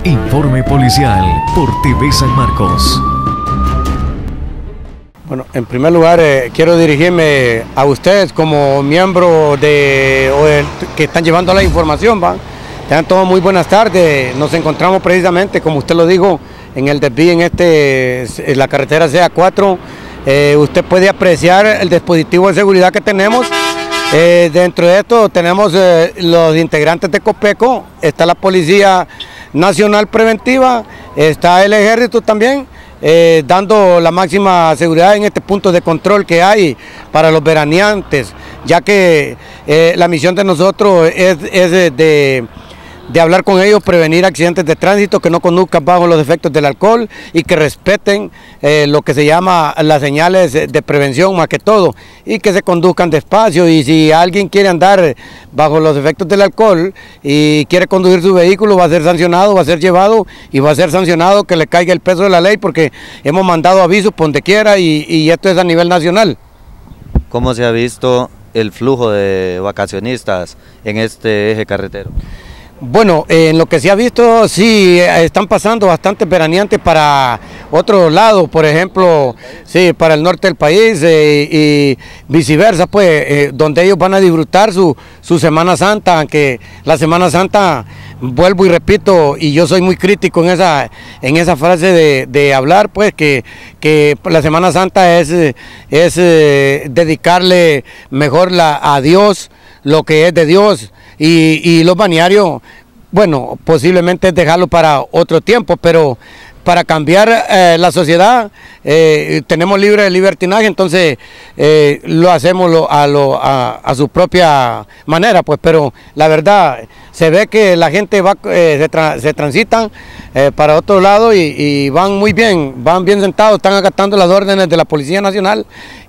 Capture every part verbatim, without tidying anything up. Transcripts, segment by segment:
Informe policial por T V San Marcos. Bueno, en primer lugar eh, quiero dirigirme a ustedes como miembros de, o de que están llevando la información, ¿va? Tengan todos muy buenas tardes. Nos encontramos precisamente, como usted lo dijo, en el desvío en este, en la carretera C A cuatro. Eh, usted puede apreciar el dispositivo de seguridad que tenemos. Eh, dentro de esto tenemos eh, los integrantes de COPECO, está la Policía Nacional Preventiva, está el Ejército también, eh, dando la máxima seguridad en este punto de control que hay para los veraneantes, ya que eh, la misión de nosotros es, es de, de, de hablar con ellos, prevenir accidentes de tránsito, que no conduzcan bajo los efectos del alcohol y que respeten eh, lo que se llama las señales de prevención más que todo, y que se conduzcan despacio. Y si alguien quiere andar bajo los efectos del alcohol y quiere conducir su vehículo, va a ser sancionado, va a ser llevado y va a ser sancionado, que le caiga el peso de la ley, porque hemos mandado avisos por donde quiera y, y esto es a nivel nacional. ¿Cómo se ha visto el flujo de vacacionistas en este eje carretero? Bueno, eh, en lo que se ha visto, sí, eh, están pasando bastantes veraneantes para otro lado, por ejemplo, sí, para el norte del país eh, y viceversa, pues, eh, donde ellos van a disfrutar su, su Semana Santa, aunque la Semana Santa, vuelvo y repito, y yo soy muy crítico en esa, en esa frase de, de hablar, pues, que, que la Semana Santa es, es eh, dedicarle mejor la, a Dios lo que es de Dios. Y, y los balnearios, bueno, posiblemente es dejarlo para otro tiempo, pero para cambiar eh, la sociedad eh, tenemos libre libertinaje, entonces eh, lo hacemos lo, a, lo, a, a su propia manera, pues, pero la verdad se ve que la gente va, eh, se, tra se transitan eh, para otro lado y, y van muy bien, van bien sentados, están acatando las órdenes de la Policía Nacional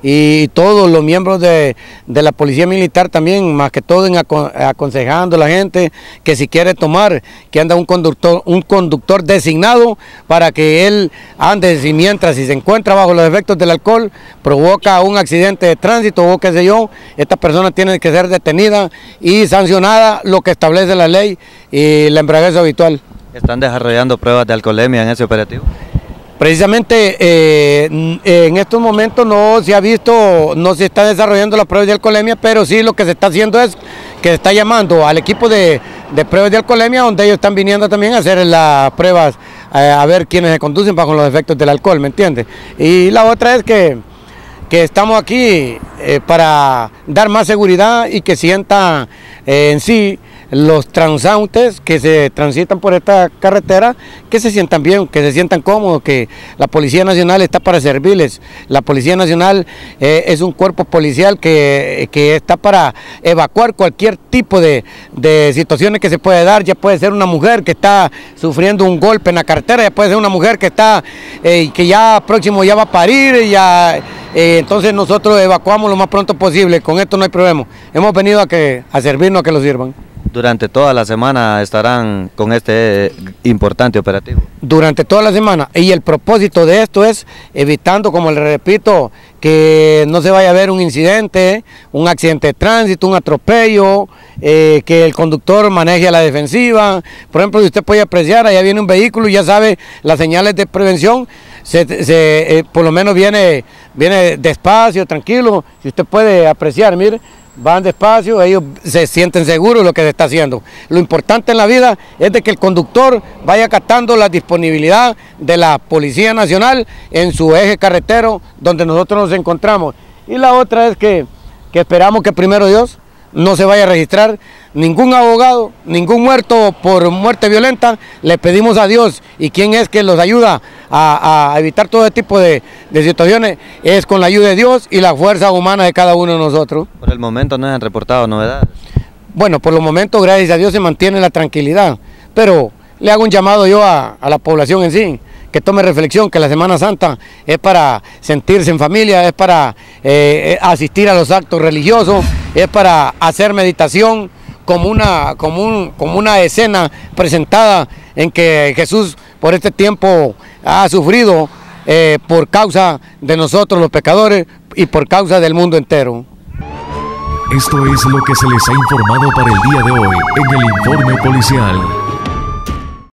y todos los miembros de, de la Policía Militar también, más que todo en aco aconsejando a la gente que si quiere tomar, que anda un conductor, un conductor designado para que él ande, y mientras si se encuentra bajo los efectos del alcohol, provoca un accidente de tránsito o qué sé yo, esta persona tiene que ser detenida y sancionada, lo que establece la ley y la embriaguez habitual. ¿Están desarrollando pruebas de alcoholemia en ese operativo? Precisamente eh, en estos momentos no se ha visto, no se está desarrollando las pruebas de alcoholemia, pero sí lo que se está haciendo es que se está llamando al equipo de, de pruebas de alcoholemia, donde ellos están viniendo también a hacer las pruebas, eh, a ver quiénes se conducen bajo los efectos del alcohol, ¿me entiendes? Y la otra es que, que estamos aquí eh, para dar más seguridad y que sientan eh, en sí los transeúntes que se transitan por esta carretera, que se sientan bien, que se sientan cómodos, que la Policía Nacional está para servirles. La Policía Nacional eh, es un cuerpo policial que, que está para evacuar cualquier tipo de, de situaciones que se puede dar. Ya puede ser una mujer que está sufriendo un golpe en la carretera, ya puede ser una mujer que está eh, que ya próximo ya va a parir, ya eh, entonces nosotros evacuamos lo más pronto posible. Con esto no hay problema. Hemos venido a que a servirnos, a que lo sirvan. Durante toda la semana estarán con este importante operativo. Durante toda la semana, y el propósito de esto es evitando, como le repito, que no se vaya a ver un incidente, un accidente de tránsito, un atropello, eh, que el conductor maneje a la defensiva. Por ejemplo, si usted puede apreciar, allá viene un vehículo y ya sabe las señales de prevención, se, se, eh, por lo menos viene, viene despacio, tranquilo, si usted puede apreciar, mire, van despacio, ellos se sienten seguros de lo que se está haciendo. Lo importante en la vida es de que el conductor vaya acatando la disponibilidad de la Policía Nacional en su eje carretero donde nosotros nos encontramos. Y la otra es que, que esperamos que primero Dios no se vaya a registrar ningún abogado, ningún muerto por muerte violenta. Le pedimos a Dios, y quién es que los ayuda a, a evitar todo tipo de, de situaciones, es con la ayuda de Dios y la fuerza humana de cada uno de nosotros. Por el momento no se han reportado novedades. Bueno, por los momentos, gracias a Dios, se mantiene la tranquilidad, pero le hago un llamado yo a, a la población en sí, que tome reflexión, que la Semana Santa es para sentirse en familia, es para eh, asistir a los actos religiosos, es para hacer meditación como una, como un, como una escena presentada en que Jesús por este tiempo ha sufrido eh, por causa de nosotros los pecadores y por causa del mundo entero. Esto es lo que se les ha informado para el día de hoy en el Informe Policial.